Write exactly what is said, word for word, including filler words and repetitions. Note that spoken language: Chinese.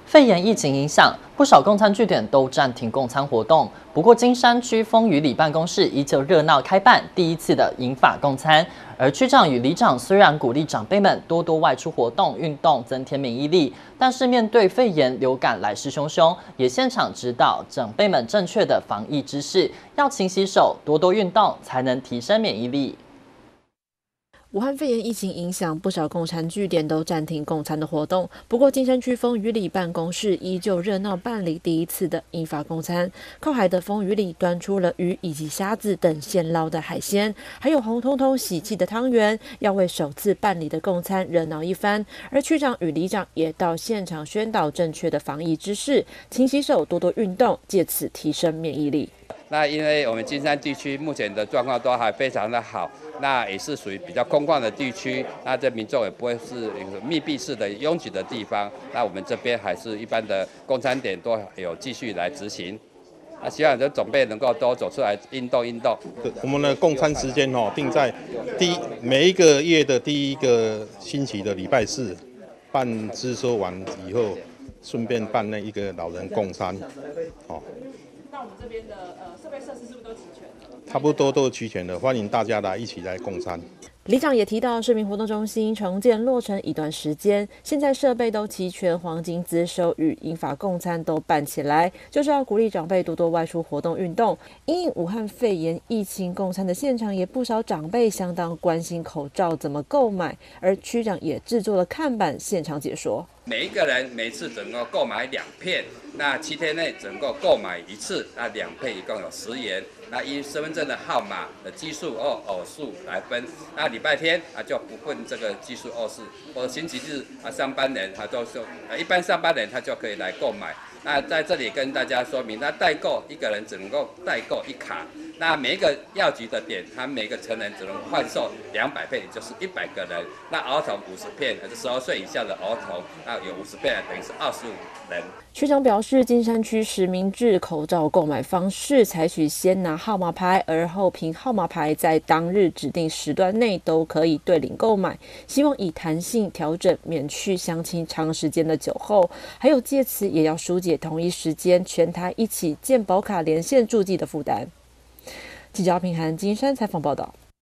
肺炎疫情影响，不少供餐据点都暂停供餐活动。不过，金山区风雨里办公室依旧热闹开办第一次的银发供餐。而区长与里长虽然鼓励长辈们多多外出活动、运动，增添免疫力，但是面对肺炎、流感来势汹汹，也现场指导长辈们正确的防疫知识，要勤洗手、多多运动，才能提升免疫力。 武汉肺炎疫情影响，不少供餐据点都暂停供餐的活动。不过，金山区风雨里办公室依旧热闹办理第一次的银发供餐。靠海的风雨里端出了鱼以及虾子等现捞的海鲜，还有红彤彤喜气的汤圆，要为首次办理的供餐热闹一番。而区长与里长也到现场宣导正确的防疫知识，勤洗手、多多运动，借此提升免疫力。 那因为我们金山地区目前的状况都还非常的好，那也是属于比较空旷的地区，那这民众也不会是一个密闭式的拥挤的地方。那我们这边还是一般的供餐点都有继续来执行。那希望这长辈能够都走出来运动运动。 我们的供餐时间哦定在第每一个月的第一个星期的礼拜四，办支收完以后，顺便办那一个老人供餐，哦。 那我们这边的呃设备设施是不是都齐全了？ 差不多都齐全了，欢迎大家来一起来供餐。 里长也提到，市民活动中心重建落成一段时间，现在设备都齐全，黄金资收与银发供餐都办起来，就是要鼓励长辈多多外出活动运动。因应武汉肺炎疫情供餐的现场，也不少长辈相当关心口罩怎么购买，而区长也制作了看板现场解说。 每一个人每次只能够购买两片，那七天内只能够购买一次，那两片一共有十元。那依身份证的号码的基数或偶数来分。那礼拜天啊就不分这个基数偶数，或者星期日啊上班人他都是呃一般上班人他就可以来购买。那在这里跟大家说明，那代购一个人只能够代购一卡。 那每一个药局的点，他每个成人只能换售两百片，也就是一百个人。那儿童五十片，还是十二岁以下的儿童，那有五十片，等于是二十五人。 区长表示，金山区实名制口罩购买方式采取先拿号码牌，而后凭号码牌在当日指定时段内都可以对领购买，希望以弹性调整，免去乡亲长时间的酒后，还有借此也要疏解同一时间全台一起健保卡连线注记的负担。记者平涵金山采访报道。